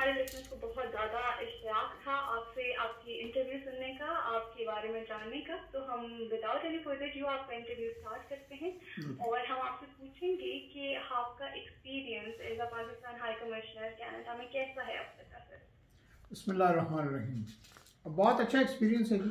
हमारे लिसनर्स को बहुत ज़्यादा इश्तियाक था आपसे आपकी इंटरव्यू सुनने का, आपके बारे में जानने का। तो हम विदाउट एनी फर्दर ड्यू आपका इंटरव्यू स्टार्ट करते हैं और हम आपसे पूछेंगे कि आपका experience as a Pakistan high commissioner Canada में कैसा है अब तक का सर? बिस्मिल्लाहिर्रहमानिर्रहीम। बहुत अच्छा एक्सपीरियंस है जी,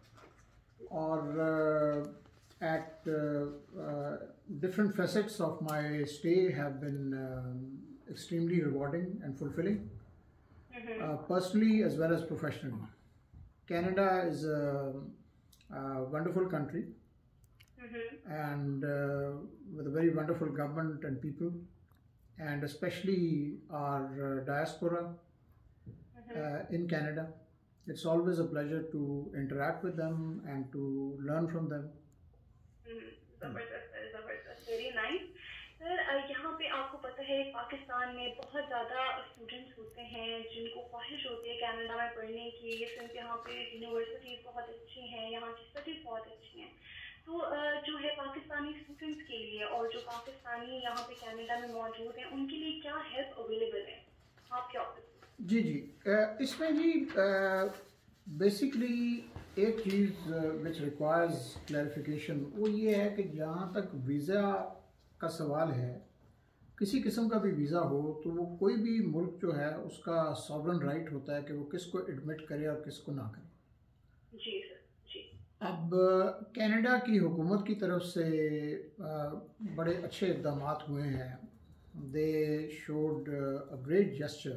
और at different facets of my stay have been extremely rewarding and fulfilling, personally as well as professionally. Canada is a wonderful country, and with a very wonderful government and people, and especially our diaspora in Canada. It's always a pleasure to interact with them and to learn from them. ज़बरदस्त, ज़बरदस्त, very nice sir. यहाँ पे आपको पता है पाकिस्तान में बहुत ज़्यादा स्टूडेंट्स होते हैं जिनको ख्वाहिश होती है कनाडा में पढ़ने की, सिंस यहाँ पे यूनिवर्सिटीज़ बहुत अच्छी हैं, यहाँ की स्टडीज़ बहुत अच्छी हैं। तो जो है पाकिस्तानी स्टूडेंट्स के लिए और जो पाकिस्तानी यहाँ पे कनाडा में मौजूद हैं उनके लिए क्या हेल्प अवेलेबल है, आप क्या? जी, इसमें जी बेसिकली एक चीज़ विच रिक्वायर्स क्लैरिफिकेशन वो ये है कि जहाँ तक वीज़ा का सवाल है, किसी किस्म का भी वीज़ा हो तो वो कोई भी मुल्क जो है उसका सॉवरन राइट होता है कि वो किसको एडमिट करे और किसको ना करे। जी सर, जी। अब कनाडा की हुकूमत की तरफ से बड़े अच्छे इक़दाम हुए हैं। They showed a great gesture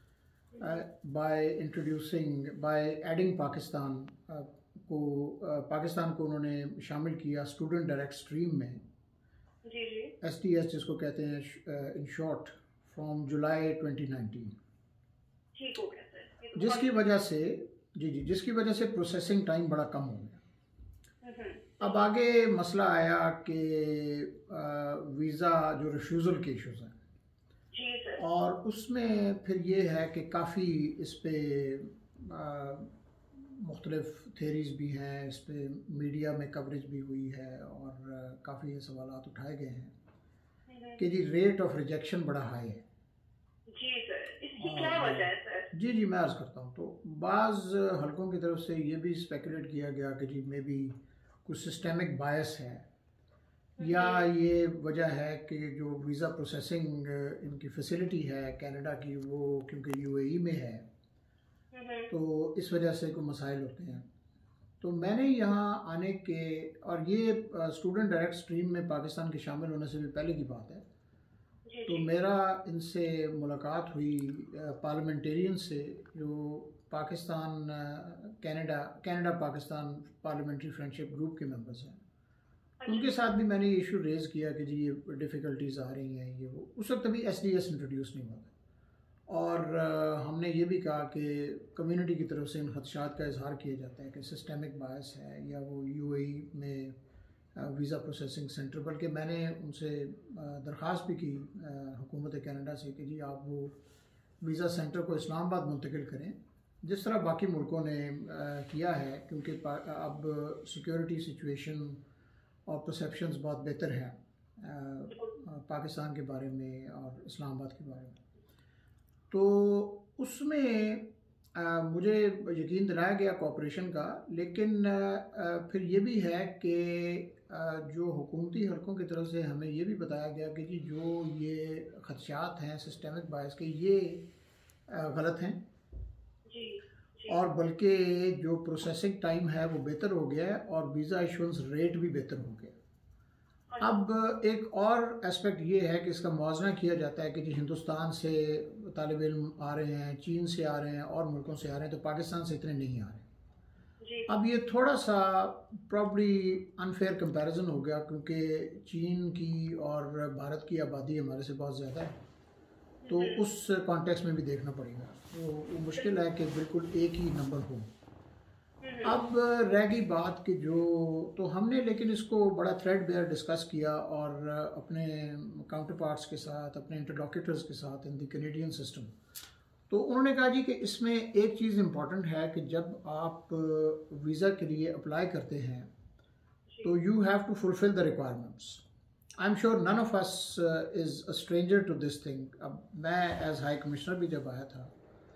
by adding Pakistan को उन्होंने शामिल किया स्टूडेंट डायरेक्ट स्ट्रीम में, SDS जिसको कहते हैं इन शॉर्ट, फ्रॉम जुलाई 2019, जिसकी वजह से प्रोसेसिंग टाइम बड़ा कम हो गया। अब आगे मसला आया कि वीज़ा जो रिफ्यूज़ल के इशूज़ हैं, और उसमें फिर ये है कि काफ़ी इस पर मुख्तलिफ थेरीज़ भी हैं, इस पर मीडिया में कवरेज भी हुई है और काफ़ी ये सवालात उठाए गए हैं कि जी रेट ऑफ रिजेक्शन बड़ा हाई है। जी सर, इसकी क्या वजह है सर? जी मैं अर्ज़ करता हूँ। तो बाज़ हलकों की तरफ से ये भी स्पेकुलेट किया गया कि जी मे बी कुछ सिस्टेमिक बायस है, या ये वजह है कि जो वीज़ा प्रोसेसिंग इनकी फैसिलिटी है कनाडा की, वो क्योंकि UAE में है तो इस वजह से कोई मसाइल होते हैं। तो मैंने यहाँ आने के, और ये स्टूडेंट डायरेक्ट स्ट्रीम में पाकिस्तान के शामिल होने से भी पहले की बात है, तो मेरा इनसे मुलाकात हुई पार्लियामेंटेरियन से जो Pakistan Canada Pakistan parliamentary friendship group के मेंबर्स हैं। उनके साथ भी मैंने ये इशू रेज़ किया कि जी ये डिफ़िकल्टीज़ आ रही हैं, ये वो। उस वक्त अभी SDS इंट्रोड्यूस नहीं हुआ था, और हमने ये भी कहा कि कम्युनिटी की तरफ से इन खदशात का इजहार किया जाता है कि सिस्टेमिक बायस है या वो UAE में वीज़ा प्रोसेसिंग सेंटर, बल्कि मैंने उनसे दरख्वास्त भी की हुकूमत कनाडा से कि जी आप वो वीज़ा सेंटर को इस्लामाबाद मुंतकिल करें जिस तरह बाकी मुल्कों ने किया है, क्योंकि अब सिक्योरिटी सिचुएशन और परसेप्शंस बहुत बेहतर है पाकिस्तान के बारे में और इस्लामाबाद के बारे में। तो उसमें मुझे यकीन दिलाया गया कोऑपरेशन का, लेकिन फिर ये भी है कि जो हुकूमती हलकों की तरफ से हमें ये भी बताया गया कि जी जो ये खदशात हैं सिस्टेमिक बायस के, ये गलत हैं, और बल्कि जो प्रोसेसिंग टाइम है वो बेहतर हो गया है और वीज़ा इशुएंस रेट भी बेहतर हो गया। अब एक और एस्पेक्ट ये है कि इसका मुआवजा किया जाता है कि जी हिंदुस्तान से तालिब इल्म आ रहे हैं, चीन से आ रहे हैं और मुल्कों से आ रहे हैं, तो पाकिस्तान से इतने नहीं आ रहे। अब ये थोड़ा सा प्रॉब्ली अनफेयर कंपैरिजन हो गया, क्योंकि चीन की और भारत की आबादी हमारे से बहुत ज़्यादा है, तो उस कॉन्टेक्स्ट में भी देखना पड़ेगा। तो वो मुश्किल है कि बिल्कुल एक ही नंबर हो। अब रह गई बात कि जो, तो हमने लेकिन इसको बड़ा थ्रेडबेयर डिस्कस किया और अपने काउंटर पार्ट्स के साथ, अपने इंटरलॉक्यूटर्स के साथ इन द कैनेडियन सिस्टम, तो उन्होंने कहा जी कि इसमें एक चीज़ इम्पॉर्टेंट है कि जब आप वीज़ा के लिए अप्लाई करते हैं तो you have to fulfil the requirements. I am sure none of us is a stranger to this thing. अब मैं एज हाई कमिश्नर भी जब आया था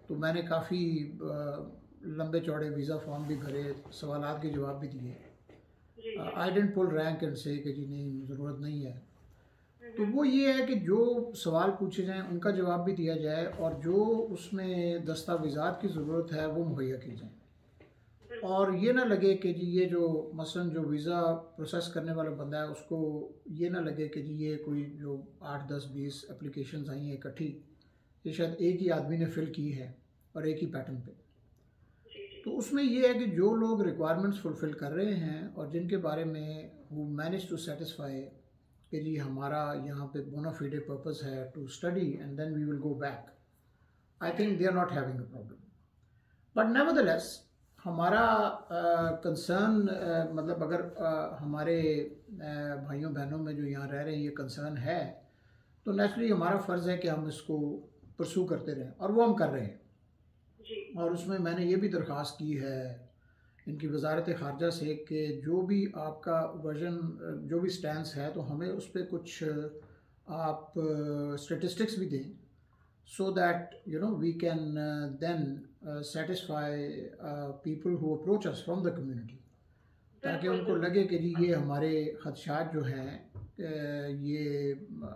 तो मैंने काफ़ी लंबे चौड़े वीज़ा फॉर्म भी भरे, सवालात के जवाब भी दिए। I didn't pull rank and से कि जी नहीं ज़रूरत नहीं है। तो वो ये है कि जो सवाल पूछे जाएं उनका जवाब भी दिया जाए और जो उसमें दस्तावेज़ात की ज़रूरत है वो मुहैया की जाए, और ये ना लगे कि जी ये जो मसलन जो वीज़ा प्रोसेस करने वाला बंदा है उसको ये ना लगे कि जी ये कोई जो 8, 10, 20 एप्लीकेशंस आई हैं इकट्ठी, ये शायद एक ही आदमी ने फिल की है और एक ही पैटर्न पे। तो उसमें ये है कि जो लोग रिक्वायरमेंट्स फुलफ़िल कर रहे हैं और जिनके बारे में वो मैनेज टू सेटिस्फाई कि जी हमारा यहाँ पे बोना फिडे पर्पस है to study and then we will go back, I think they are not having a problem. But nevertheless हमारा कंसर्न मतलब अगर हमारे भाइयों बहनों में जो यहाँ रह रहे हैं ये कंसर्न है, तो नेचुरली हमारा फ़र्ज़ है कि हम इसको परसू करते रहें, और वो हम कर रहे हैं। और उसमें मैंने ये भी दरख्वास्त की है इनकी वजारत ख़ारजा से कि जो भी आपका वर्जन जो भी स्टैंस है तो हमें उस पर कुछ आप स्टेटिस्टिक्स भी दें, so that you know we can then satisfy people who approach us from the community, ताकि उनको लगे कि जी ये हमारे खदशात जो हैं ये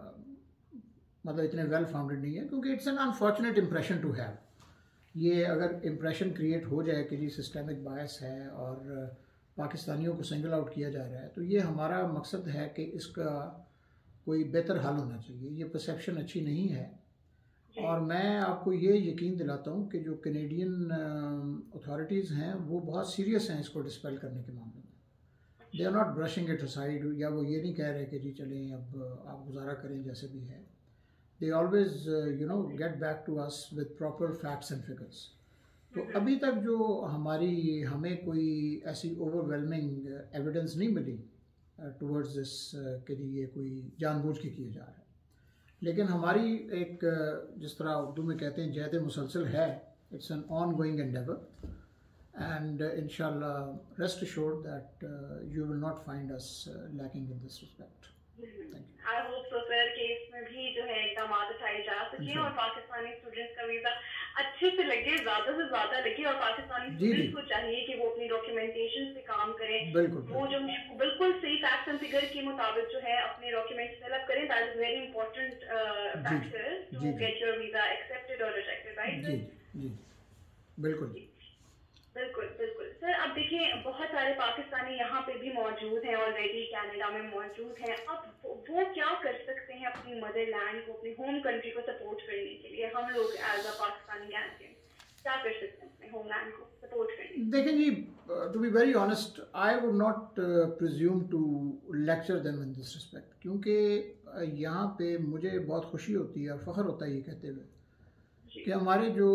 मतलब इतने वेल फाउंडेड नहीं है, क्योंकि it's an unfortunate impression to have. ये अगर इम्प्रेशन क्रिएट हो जाए कि जी सिस्टमिक बायस है और पाकिस्तानियों को सिंगल आउट किया जा रहा है, तो ये हमारा मकसद है कि इसका कोई बेहतर हल होना चाहिए। ये परसेप्शन अच्छी नहीं है, और मैं आपको ये यकीन दिलाता हूँ कि जो कैनेडियन अथॉरिटीज़ हैं वो बहुत सीरियस हैं इसको डिस्पेल करने के मामले में। They are not brushing it aside, या वो ये नहीं कह रहे कि जी चलें अब आप गुजारा करें जैसे भी है। They always get back to us with proper facts and figures. तो अभी तक जो हमें कोई ऐसी ओवरवेलमिंग एविडेंस नहीं मिली टुवर्ड्स दिस कि ये कोई जानबूझ के किए जा रहा है। लेकिन हमारी एक जिस तरह उर्दू में कहते हैं जहद मुसलसल है, it's an ongoing endeavour, and इंशाल्लाह rest assured that you will not find us lacking in this respect. I hope so sir कि इसमें भी जो है इकदाम उठाए जा सके और पाकिस्तानी स्टूडेंट्स का वीज़ा अच्छे से लगे, ज़्यादा से ज़्यादा लगे, और पाकिस्तानी स्टूडेंट्स को चाहिए कि वो अपनी डॉक्यूमेंटेशन पे काम करें, वो जो बिल्कुल सही फैक्ट्स एंड फिगर के मुताबिक जो है अपने डॉक्यूमेंट्स फिलअप करें। That is very important factor to get your visa accepted और रिजेक्टेड, राइट? जी बिल्कुल बिल्कुल बिल्कुल सर। अब देखिए बहुत सारे पाकिस्तानी यहाँ पे भी मौजूद हैं, ऑलरेडी कनाडा में मौजूद हैं। अब वो क्या कर सकते हैं अपनी मदरलैंड को, अपनी होम कंट्री को सपोर्ट करने के लिए? हम लोग एज अ पाकिस्तानी कैनेडियन क्या कर सकते हैं अपने होमलैंड को सपोर्ट करने? देखें जी, to be very honest I would not presume to lecture them in this respect, क्योंकि यहाँ पे मुझे बहुत खुशी होती है और फ़ख्र होता है ये कहते हुए कि हमारे जो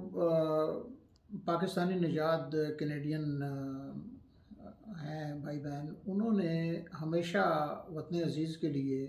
पाकिस्तानी निजात कैनेडियन हैं भाई बहन, उन्होंने हमेशा वतन अजीज़ के लिए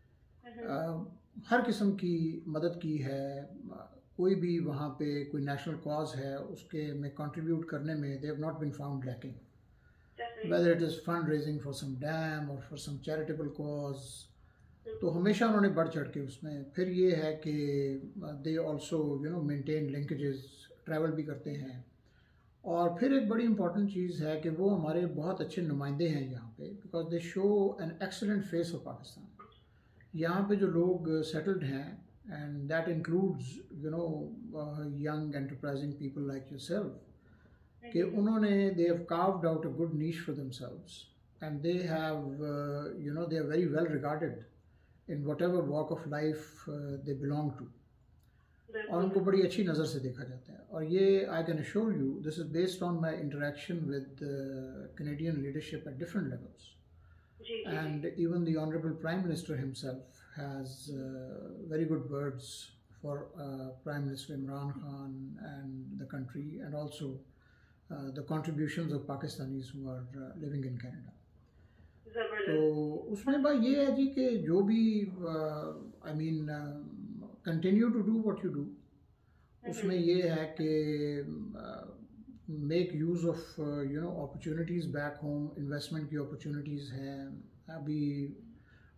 हर किस्म की मदद की है। कोई भी वहाँ पे कोई नेशनल कॉज है उसके में कंट्रीब्यूट करने में they have not been found lacking, whether it is fund raising for some dam और फॉर सम चैरिटेबल कॉज, तो हमेशा उन्होंने बढ़ चढ़ के उसमें। फिर ये है कि they also maintain linkages, travel भी करते हैं। और फिर एक बड़ी इंपॉर्टेंट चीज़ है कि वो हमारे बहुत अच्छे नुमाइंदे हैं यहाँ पे, because they show an excellent face of Pakistan. यहाँ पे जो लोग सेटल्ड हैं, and that includes young enterprising people like yourself, कि उन्होंने they have carved out a good niche for themselves, and they have they are very well regarded in whatever walk of life they belong to, और उनको बड़ी अच्छी नज़र से देखा जाता है। और ये I can assure you this is based on my interaction with Canadian leadership at different levels, and even the honourable prime minister himself has very good words for prime minister Imran Khan and the country, and also the contributions of Pakistanis who are living in Canada. तो उसमें बात ये है जी कि जो भी I mean continue to do what you do, उसमें ये है कि make use of opportunities back home, investment की अपॉर्चुनिटीज़ हैं। अभी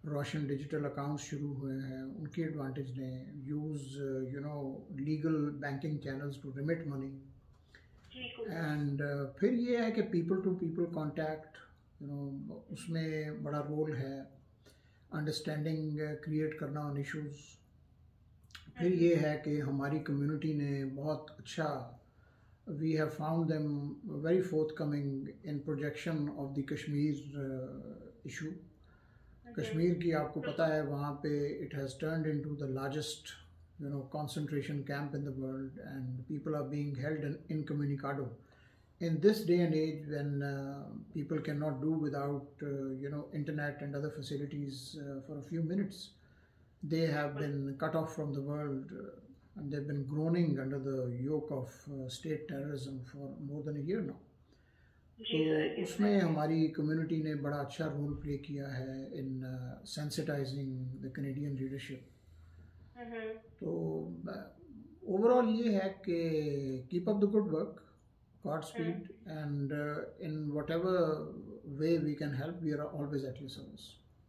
रोशन डिजिटल अकाउंट्स शुरू हुए हैं, उनकी एडवांटेज लें, use legal banking channels to remit money. And फिर ये है कि पीपल टू पीपल कांटेक्ट, उसमें बड़ा रोल है, अंडरस्टैंडिंग क्रिएट करना ऑन इश्यूज़। फिर ये है कि हमारी कम्युनिटी ने बहुत अच्छा, we have found them very forthcoming in projection of the Kashmir issue. Kashmir की आपको पता है वहाँ पे it has turned into the largest concentration camp in the world, and people are being held incommunicado. In this day and age when people cannot do without internet and other facilities for a few minutes, they have been cut off from the world, and they've been groaning under the yoke of state terrorism for more than a year now. तो उसमें हमारी community ने बड़ा अच्छा role play किया है in sensitising the Canadian leadership. तो overall ये है कि keep up the good work, God speed, and in whatever way we can help, we are always at your service.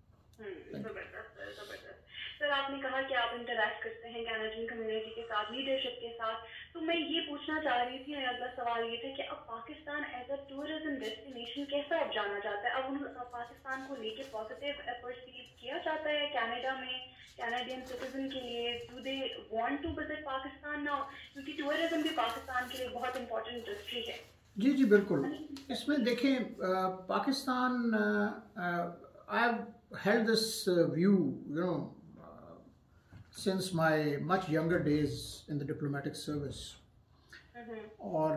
Sir, आपने कहा कि आप इंटरैक्ट करते हैं कैनेडियन कम्युनिटी के साथ, लीडरशिप के साथ, तो मैं ये पूछना चाह रही थी, मेरा अगला सवाल ये था कि अब Pakistan as a tourism destination कैसा अब जाना चाहता है? अब पाकिस्तान को लेके पॉजिटिव परसीव किया जाता है कनाडा में कैनेडियन सिटीजन के लिए? Do they want to visit Pakistan now? क्योंकि टूरिज्म भी पाकिस्तान के लिए बहुत इंपॉर्टेंट इंडस्ट्री है। जी जी बिल्कुल। इसमें देखें, Pakistan, I have held this view since my much younger days in the diplomatic service. Or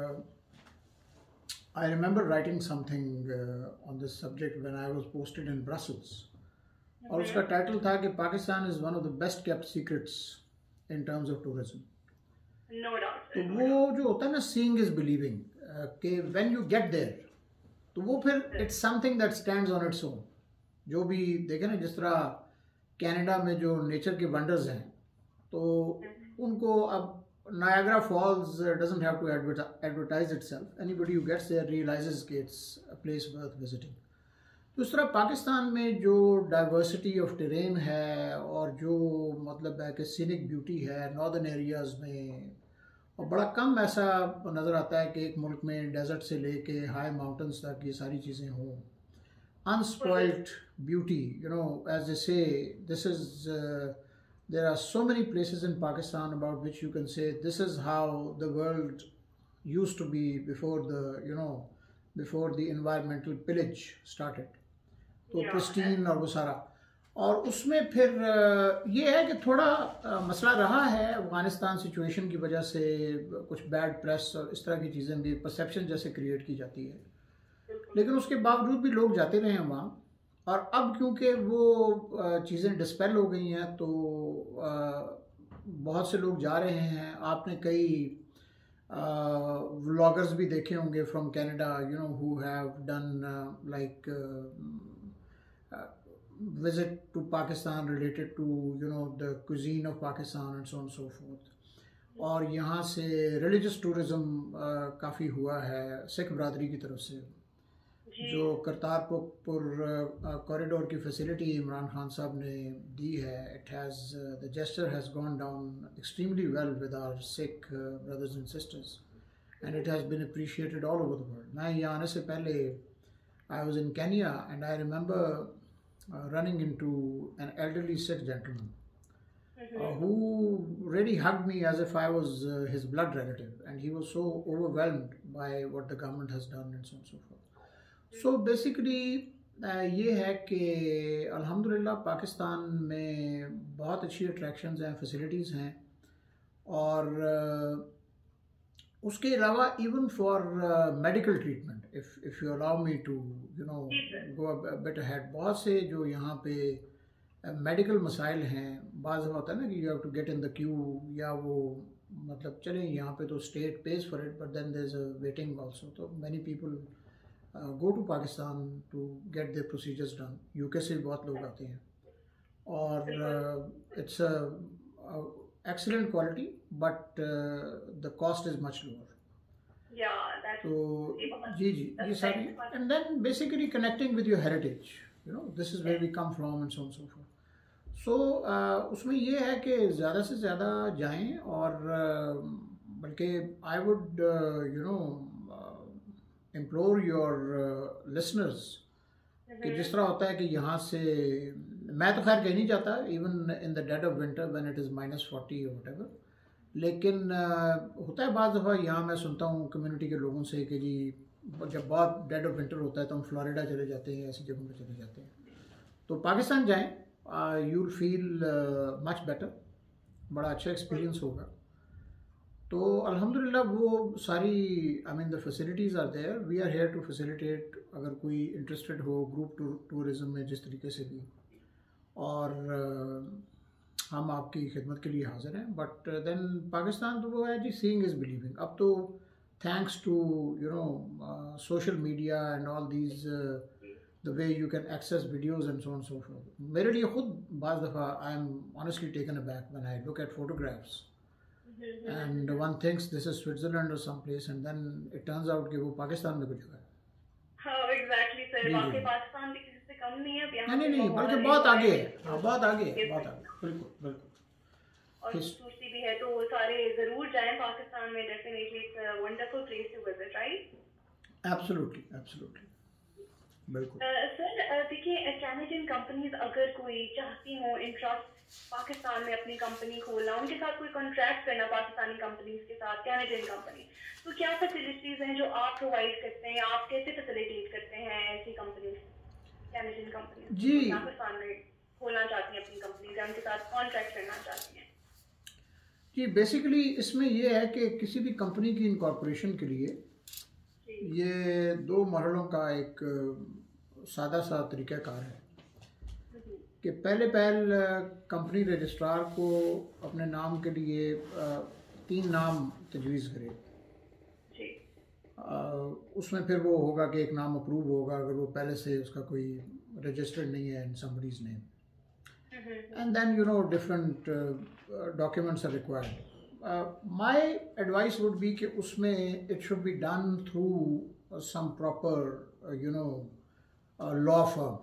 I remember writing something on this subject when I was posted in Brussels. और उसका टाइटल था कि Pakistan is one of the best kept secrets in terms of tourism. No doubt. तो वो जो होता है ना, seeing is believing, कि when you get there, तो वो फिर it's something that stands on its own. जो भी देखे ना, जिस तरह कनाडा में जो नेचर के वंडर्स हैं, तो उनको अब Niagara Falls doesn't have to advertise itself, anybody who gets there realises कि it's a place worth visiting. तो इस तरह पाकिस्तान में जो डाइवर्सिटी ऑफ टेरेन है और जो मतलब है कि सीनिक ब्यूटी है नॉर्दर्न एरियाज़ में, और बड़ा कम ऐसा नज़र आता है कि एक मुल्क में डेजर्ट से लेके हाई माउंटेन्स तक ये सारी चीज़ें हों। Unspoiled beauty, as they say, this is there are so many places in Pakistan about which you can say this is how the world used to be before the environmental pillage started. तो pristine और वो सारा, और उसमें फिर ये है कि थोड़ा मसला रहा है अफगानिस्तान सिचुएशन की वजह से, कुछ बैड प्रेस और इस तरह की चीज़ें भी परसेप्शन जैसे क्रिएट की जाती है, लेकिन उसके बावजूद भी लोग जाते रहे हैं वहाँ। और अब क्योंकि वो चीज़ें डिस्पेल हो गई हैं, तो बहुत से लोग जा रहे हैं। आपने कई व्लॉगर्स भी देखे होंगे from Canada, who have done like visit to Pakistan related to the cuisine of Pakistan and so on so forth. और यहाँ से रिलीजियस टूरिज़म काफ़ी हुआ है सिख बरादरी की तरफ से। जो करतारपुर कॉरिडोर की फैसिलिटी इमरान खान साहब ने दी है, it has the gesture has gone down extremely well with our Sikh brothers and sisters, and it has been appreciated all over the world. मैं यहाँ आने से पहले I was in Kenya, and I remember running into an elderly Sikh gentleman who really hugged me as if I was his blood relative, and he was so overwhelmed by what the government has done and so on and so forth. So basically ये है कि अल्हम्दुलिल्लाह पाकिस्तान में बहुत अच्छी attractions हैं, facilities हैं, और उसके अलावा even for medical treatment, if you allow me to go a bit ahead, बहुत से जो यहाँ पे मेडिकल मसाइल हैं, बाज़ होता है ना कि you have to get in the queue, या वो मतलब चलें यहाँ पे तो state pays for it, but then there is a waiting also. तो many people go to Pakistan to get their procedures done. UK से बहुत लोग आते हैं, और it's a excellent quality, but the cost is much lower. Yeah, that's तो जी ये सारी, and then basically connecting with your heritage, you know this is where we come from and so on so forth. So उसमें ये है कि ज़्यादा से ज़्यादा जाएं और बल्कि I would you know implore your listeners कि जिस तरह होता है कि यहाँ से मैं तो खैर कहीं नहीं जाता even in the dead of winter when it is -40 और व्हाटएवर, लेकिन होता है बाज़ दफ़ा यहाँ मैं सुनता हूँ कम्युनिटी के लोगों से कि जी जब बहुत डेड ऑफ विंटर होता है तो हम फ्लोरिडा चले जाते हैं, ऐसी जगहों पर चले जाते हैं. तो पाकिस्तान जाएं, you will feel much better, बड़ा अच्छा एक्सपीरियंस होगा. तो अल्हम्दुलिल्लाह वो सारी I mean the facilities are there, we are here to facilitate अगर कोई इंटरेस्टेड हो ग्रुप टूरिज़म में जिस तरीके से भी, और हम आपकी खिदमत के लिए हाजिर हैं. बट देन पाकिस्तान तो वो है जी, सीइंग इज़ बिलीविंग. अब तो thanks to you know social media and all these the way you can access videos and so on and so forth. मेरे लिए खुद बाज़ दफ़ा I am honestly taken aback when I look at photographs and one thinks this is Switzerland or someplace and then it turns out कि वो पाकिस्तान में कुछ जगह है. हाँ एग्जैक्टली सर, बाकी पाकिस्तान भी किसी से कम नहीं है. नहीं बल्कि बहुत आगे है. हाँ बहुत आगे है, बिल्कुल बिल्कुल. और खूबसूरती भी है, तो सारे ज़रूर जाएं पाकिस्तान में. Definitely it's a wonderful place to visit, right? Absolutely बिल्कुल. सर देखिए, कैनेडियन कंपनीज अगर कोई चाहती हो इंटरेस्ट पाकिस्तान में अपनी कंपनी खोलना, उनके साथ कोई कॉन्ट्रैक्ट करना पाकिस्तानी कंपनीज के साथ, कैनेडियन कंपनी, तो क्या फैसिलिटीज़ हैं जो आप प्रोवाइड करते हैं, आप कैसे फैसिलिटेट करते हैं ऐसी कंपनीज, कैनेडियन कंपनीज जी पाकिस्तान में खोलना चाहती हैं अपनी कंपनी या उनके साथ कॉन्ट्रैक्ट करना चाहती हैं? जी बेसिकली इसमें ये है कि किसी भी कंपनी की इनकॉर्पोरेशन के लिए ये 2 मरहलों का एक सादा सा तरीक़ाकार है कि पहले कंपनी रजिस्ट्रार को अपने नाम के लिए 3 नाम तजवीज़ करे. उसमें फिर वो होगा कि एक नाम अप्रूव होगा अगर वो पहले से उसका कोई रजिस्टर्ड नहीं है in somebody's name, and then you know different documents are required. My advice would be कि उसमें it should be done through some proper you know law firm.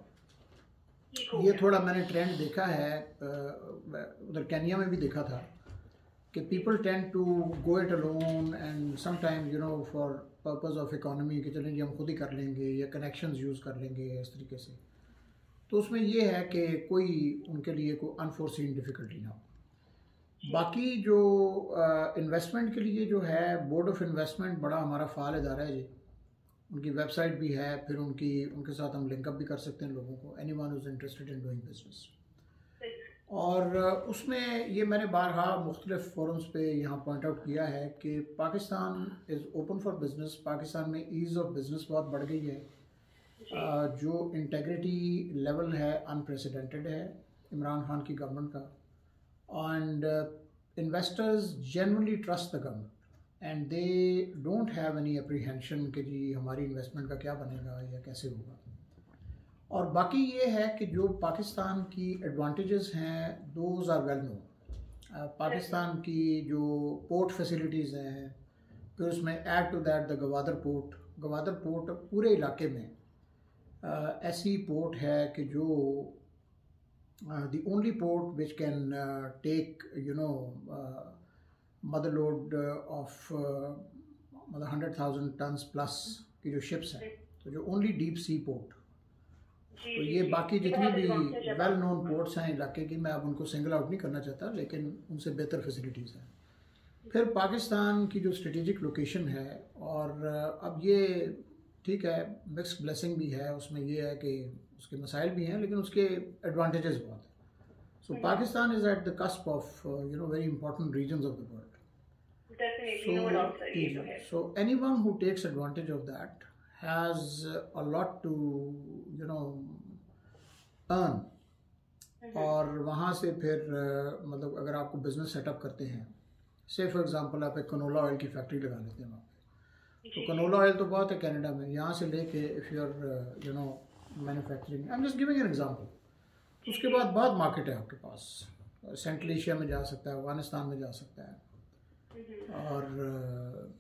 ये थोड़ा मैंने ट्रेंड देखा है, उधर केन्या में भी देखा था कि people tend to go it alone and sometimes you know for purpose of economy कि चलें जी हम खुद ही कर लेंगे या connections यूज़ कर लेंगे इस तरीके से. तो उसमें ये है कि कोई उनके लिए कोई अनफोर्सीन डिफ़िकल्टी ना हो. बाकी जो इन्वेस्टमेंट के लिए जो है बोर्ड ऑफ इन्वेस्टमेंट बड़ा हमारा फ़ाल इदारा है जी. उनकी वेबसाइट भी है, फिर उनके साथ हम लिंकअप भी कर सकते हैं लोगों को, anyone who is interested in doing business. और उसमें ये मैंने बारहा मुख्तलिफ फोरम्स पे यहाँ पॉइंट आउट किया है कि Pakistan is open for business. Pakistan में ईज़ ऑफ बिज़नेस बहुत बढ़ गई है. जो इंटेग्रिटी लेवल है अनप्रेसिडेंटेड है इमरान खान की गवर्नमेंट का. And investors genuinely trust the government and they don't have any apprehension कि जी हमारी इन्वेस्टमेंट का क्या बनेगा या कैसे होगा. और बाकी ये है कि जो पाकिस्तान की एडवांटेजेस हैं those are well known. Pakistan की जो पोर्ट फैसिलिटीज़ हैं, फिर उसमें add to that the Gwadar port पूरे इलाके में ऐसी पोर्ट है कि जो the only port which can take you know mother load of 100,000 tons plus की जो ships हैं, तो जो only deep sea port. तो ये बाकी जितनी भी वेल नोन पोर्ट्स हैं इलाके की, मैं अब उनको सिंगल आउट नहीं करना चाहता, लेकिन उनसे बेहतर फैसिलिटीज़ हैं. फिर पाकिस्तान की जो स्ट्रेटेजिक लोकेशन है, और अब ये ठीक है मिक्स ब्लेसिंग भी है, उसमें ये है कि उसके मसाइल भी हैं लेकिन उसके एडवांटेजेस बहुत हैं. So Pakistan is at the cusp of you know very important regions of the world. So anyone who takes advantage of that has a lot to you know earn. और वहाँ से फिर मतलब अगर आपको बिजनेस सेटअप करते हैं, से फॉर एग्जांपल आप एक कनोला ऑयल की फैक्ट्री लगा लेते हैं वहाँ पे, तो कनोला ऑयल तो बहुत है कनाडा में, यहाँ से लेके if you are you know manufacturing, I am just giving an example, उसके बाद बहुत मार्केट है आपके पास. सेंट्रल एशिया में जा सकता है, अफगानिस्तान में जा सकता है, और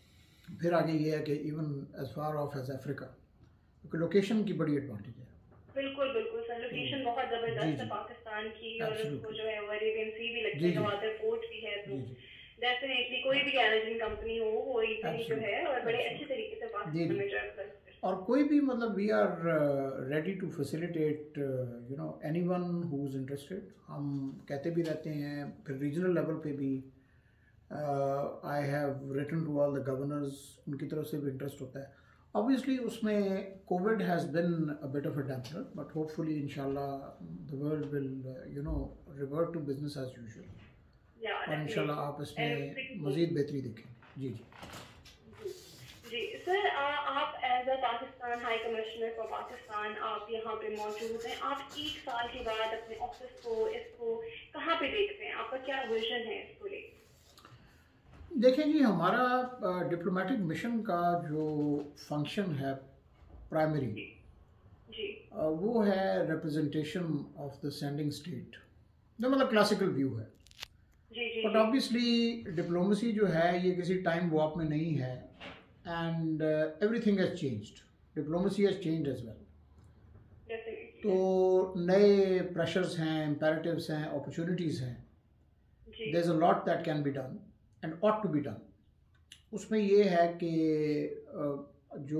फिर आगे ये है कि even as far of as Africa, क्योंकि लोकेशन की बड़ी एडवांटेज है. बिल्कुल बिल्कुल सर, लोकेशन बहुत जी जबरदस्त है जी पाकिस्तान की, और उसको एब्सोल्युटली जो है वो अरेबियन सी भी लगती जी है, जी गवादर पोर्ट भी है, तो जी जी डेफिनेटली कोई भी कैनेडियन कंपनी हो वो इजीली जो है और एब्सोल्युटली बड़े अच्छे एब्सोल्युटली तरीके से जी पाकिस्तान जी में ट्रैवल कर सकते हैं। और कोई भी मतलब we are ready to facilitate you know anyone who is interested. हम कहते भी रहते हैं, फिर रीजनल लेवल पे भी I have written to all the governors, उनकी तरफ से भी इंटरेस्ट होता है। ऑब्वियसली उसमें covid has been a bit of a damper, but hopefully इंशाल्लाह the world will you know revert to business as usual, या और इंशाल्लाह आप इसमें मज़ीद बेहतरी देखें। जी जी जी सर, आप as a Pakistan high commissioner for Pakistan आप यहाँ पे मौजूद हैं, आप 1 साल के बाद अपने ऑफिस को इसको कहाँ पे देखते हैं, आपका क्या विजन है इसको लेकर? देखें जी, हमारा डिप्लोमेटिक मिशन का जो फंक्शन है प्राइमरी, जी वो है representation of the sending state, जो मतलब क्लासिकल व्यू है। जी जी बट ऑब्वियसली डिप्लोमेसी जो है ये किसी टाइम वॉप में नहीं है, and everything has changed, diplomacy has changed as well. Definitely तो नए प्रेशर्स हैं, इम्पेरेटिव्स हैं, अपॉर्चुनिटीज़ हैं, जी there is a lot that can be done and ought to be done. उसमें ये है कि जो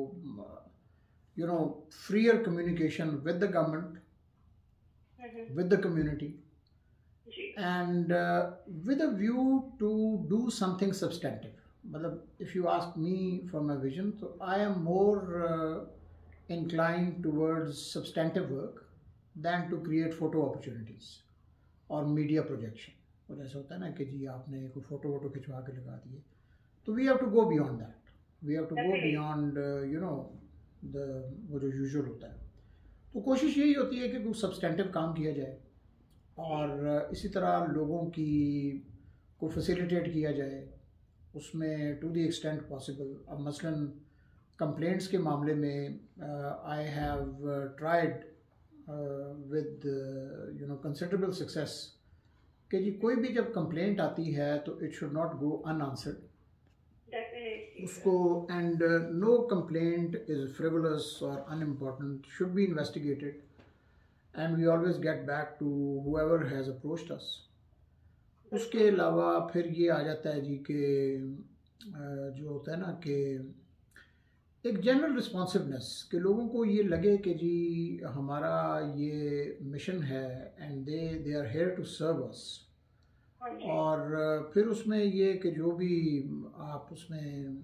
you know freer communication with the government, with the community, जी and with a view to do something substantive. मतलब, if you ask me for my vision, so I am more inclined towards substantive work than to create photo opportunities or media projection. और ऐसा होता है ना कि जी आपने कोई photo वोटो खिंचवा के लगा दिए, तो we have to go beyond that, we have to go beyond you know the वो जो यूजुअल होता है। तो कोशिश यही होती है कि कुछ सब्सटेंटिव काम किया जाए, और इसी तरह लोगों की को फैसिलिटेट किया जाए उसमें टू द एक्सटेंट पॉसिबल। अब मसलन कंप्लेंट्स के मामले में I have tried with you know considerable success कि जी कोई भी जब कंप्लेंट आती है तो it should not go unanswered उसको, and no complaint is frivolous और unimportant, should be investigated, and we always get back to whoever has approached us. उसके अलावा फिर ये आ जाता है जी कि जो होता है ना कि एक जनरल रिस्पॉन्सिवनेस, कि लोगों को ये लगे कि जी हमारा ये मिशन है and they are here to serve us. और फिर उसमें ये कि जो भी आप उसमें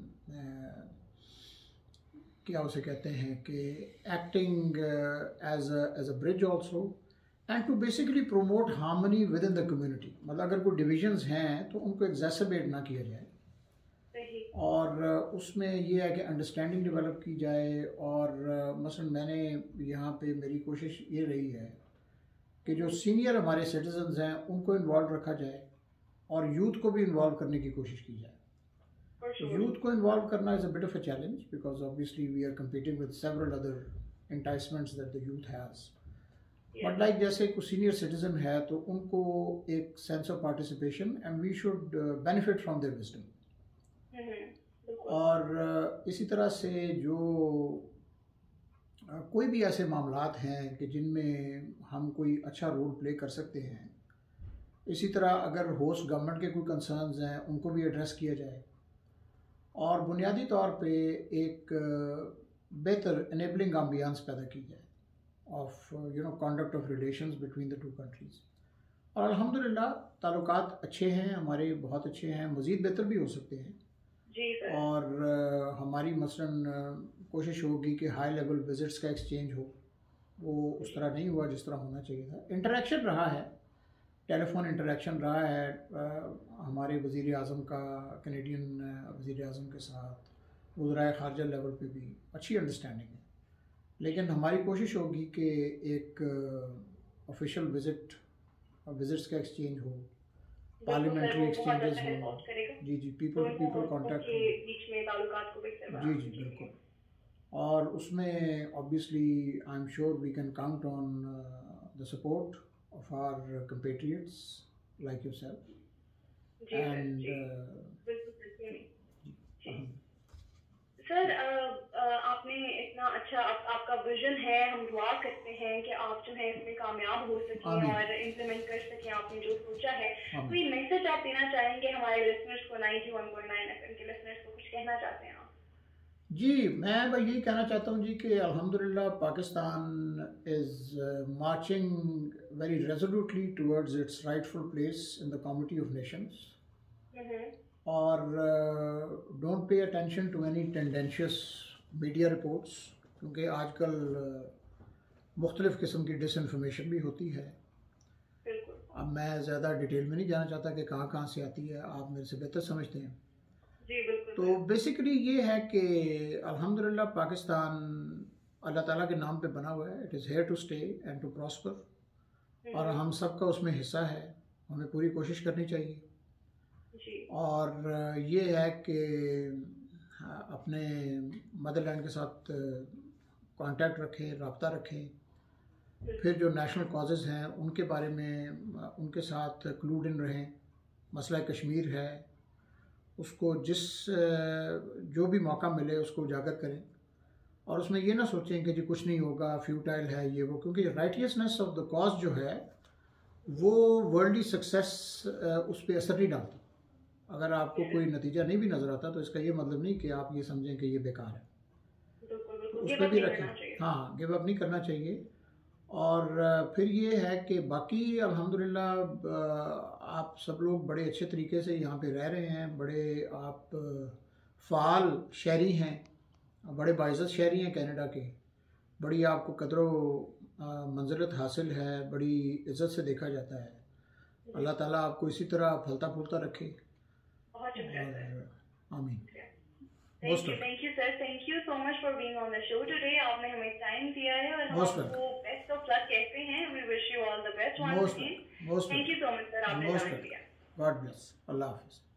क्या उसे कहते हैं कि acting as a bridge also, and to basically promote harmony within the community. मतलब अगर कोई डिविजन्स हैं तो उनको एग्जैसरबेट ना किया जाए, और उसमें यह है कि अंडरस्टैंडिंग डेवलप की जाए। और मसलन मैंने यहाँ पे मेरी कोशिश ये रही है कि जो सीनियर हमारे सिटीजन्स हैं उनको इन्वॉल्व रखा जाए, और यूथ को भी इन्वॉल्व करने की कोशिश की जाए। Youth को involve करना is a bit of a challenge because obviously we are competing with several other enticements that the youth has. But like जैसे कुछ senior citizen है तो उनको एक sense of participation and we should benefit from their wisdom. और इसी तरह से जो कोई भी ऐसे मामलात हैं कि जिनमें हम कोई अच्छा रोल प्ले कर सकते हैं, इसी तरह अगर होस्ट गवर्नमेंट के कोई कंसर्न्स हैं उनको भी एड्रेस किया जाए, और बुनियादी तौर पे एक बेहतर एनेबलिंग एम्बियंस पैदा की जाए of you know conduct of relations between the two countries. और अल्हम्दुलिल्लाह ताल्लुकात अच्छे हैं हमारे, बहुत अच्छे हैं, मज़ीद बेहतर भी हो सकते हैं जी सर। और हमारी मसलन कोशिश होगी कि हाई लेवल विजिट्स का एक्सचेंज हो, वो उस तरह नहीं हुआ जिस तरह होना चाहिए था। इंटरेक्शन रहा है, टेलीफोन इंटरेक्शन रहा है हमारे वज़ीर आज़म का कैनेडियन वज़ीर आज़म के साथ, वज़राए ख़ारजा लेवल पे भी अच्छी अंडरस्टैंडिंग है। लेकिन हमारी कोशिश होगी कि एक ऑफिशियल विज़िट्स का एक्सचेंज हो, पार्लियामेंट्री एक्सचेंजेस हो, जी जी, पीपल टू पीपल कॉन्टैक्ट हो, जी जी बिल्कुल। और उसमें obviously I am sure we can count on the support of our compatriots like yourself, and sir आपने इतना अच्छा अच्छा आपका विजन है, हम दुआ करते हैं कि आप जो है इसमें कामयाब हो सकें और इम्प्लीमेंट कर सकें आपने जो सोचा है। कोई मैसेज आप देना चाहेंगे हमारे लिसनर्स को, 91.9 FM के लिसनर्स को कुछ कहना चाहते हैं आप? जी, मैं भाई यही कहना चाहता हूँ जी कि अल्हम्दुलिल्लाह Pakistan is marching very resolutely towards its rightful place in the community of nations, और don't pay attention to any tendentious media reports, क्योंकि आजकल मुख्तलिफ़ किस्म की डिसइंफॉर्मेशन भी होती है। अब मैं ज़्यादा डिटेल में नहीं जाना चाहता कि कहाँ कहाँ से आती है, आप मेरे से बेहतर समझते हैं। तो बेसिकली ये है कि अल्हम्दुलिल्लाह पाकिस्तान अल्लाह ताला के नाम पे बना हुआ है। It is here to stay and to prosper, और हम सब का उसमें हिस्सा है, हमें पूरी कोशिश करनी चाहिए। और ये है कि अपने मदरलैंड के साथ कांटेक्ट रखें, रब्ता रखें, फिर जो नेशनल कॉजेज़ हैं उनके बारे में उनके साथ क्लूड इन रहें। मसला कश्मीर है, उसको जो भी मौका मिले उसको उजागर करें, और उसमें ये ना सोचें कि जी कुछ नहीं होगा, फ्यूटाइल है ये वो, क्योंकि राइटियसनेस ऑफ द कॉज जो है वो वर्ल्डली सक्सेस उस पर असर नहीं डालता। अगर आपको कोई नतीजा नहीं भी नज़र आता तो इसका ये मतलब नहीं कि आप ये समझें कि ये बेकार है, तो उस पर भी रखें। हाँ, गिव अप नहीं करना चाहिए। और फिर ये है कि बाकी अल्हम्दुलिल्लाह आप सब लोग बड़े अच्छे तरीके से यहाँ पे रह रहे हैं, बड़े आप फ़ाल शहरी हैं, बड़े बाइज़्ज़त शहरी हैं कनाडा के, बड़ी आपको कदरो मंजिलत हासिल है, बड़ी इज़्ज़त से देखा जाता है। अल्लाह ताला आपको इसी तरह फलता फूलता रखे। आमीन। Thank you sir, thank you so much for being on the show today. आपने हमें टाइम दिया है और हम आपको बेस्ट ऑफ लक कहते हैं। We wish you all the best once again. Thank you so much sir, आपने टाइम दिया। God bless. अल्लाह हाफ़िज़।